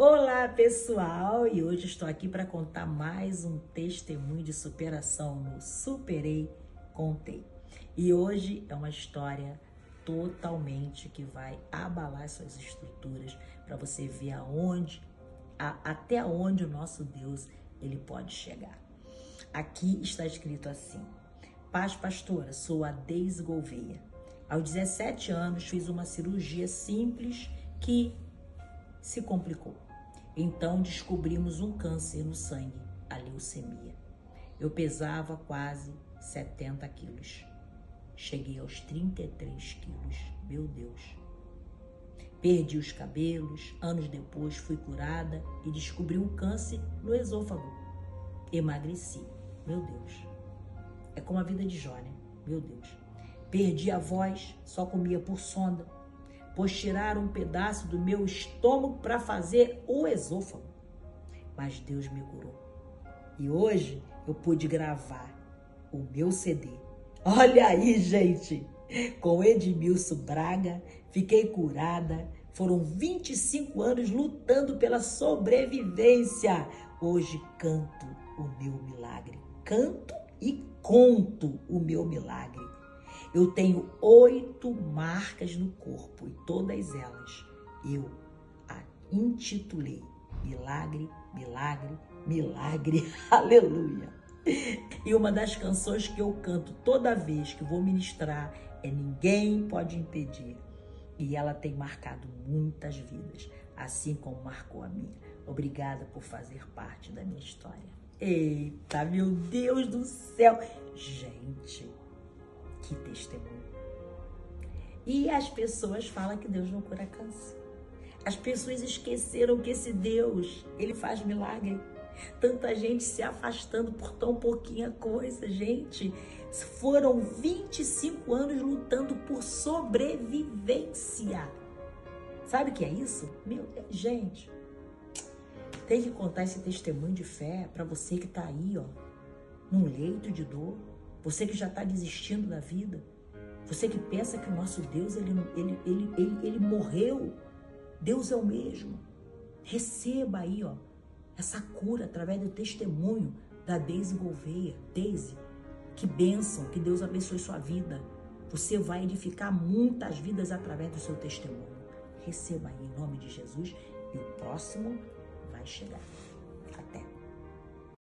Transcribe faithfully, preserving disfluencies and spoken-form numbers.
Olá, pessoal! E hoje estou aqui para contar mais um testemunho de superação no Superei, Contei. E hoje é uma história totalmente que vai abalar suas estruturas para você ver aonde, a, até onde o nosso Deus ele pode chegar. Aqui está escrito assim: Paz, pastora, sou a Deise Gouveia. Aos dezessete anos fiz uma cirurgia simples que se complicou. Então descobrimos um câncer no sangue, a leucemia. Eu pesava quase setenta quilos. Cheguei aos trinta e três quilos, meu Deus. Perdi os cabelos, anos depois fui curada e descobri um câncer no esôfago. Emagreci, meu Deus. É como a vida de Jó, né? Meu Deus. Perdi a voz, só comia por sonda, pois tiraram um pedaço do meu estômago para fazer o esôfago. Mas Deus me curou. E hoje eu pude gravar o meu C D. Olha aí, gente! Com Edmilson Braga, fiquei curada. Foram vinte e cinco anos lutando pela sobrevivência. Hoje canto o meu milagre. Canto e conto o meu milagre. Eu tenho oito marcas no corpo e todas elas eu a intitulei Milagre, Milagre, Milagre, Aleluia. E uma das canções que eu canto toda vez que vou ministrar é Ninguém Pode Impedir. E ela tem marcado muitas vidas, assim como marcou a minha. Obrigada por fazer parte da minha história. Eita, meu Deus do céu! Gente, que testemunho. E as pessoas falam que Deus não cura câncer. As pessoas esqueceram que esse Deus, ele faz milagre. Tanta gente se afastando por tão pouquinha coisa, gente. Foram vinte e cinco anos lutando por sobrevivência. Sabe o que é isso? Meu Deus, gente. Tem que contar esse testemunho de fé para você que tá aí, ó, num leito de dor. Você que já está desistindo da vida. Você que pensa que o nosso Deus, ele, ele, ele, ele, ele morreu. Deus é o mesmo. Receba aí, ó, essa cura através do testemunho da Deise Gouveia. Deise, que bênção, que Deus abençoe sua vida. Você vai edificar muitas vidas através do seu testemunho. Receba aí em nome de Jesus e o próximo vai chegar.